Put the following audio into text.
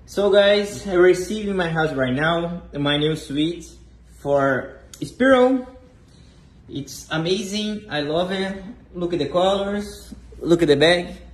So guys, I received in my house right now my new suite for Spearo. It's amazing, I love it. Look at the colors, look at the bag.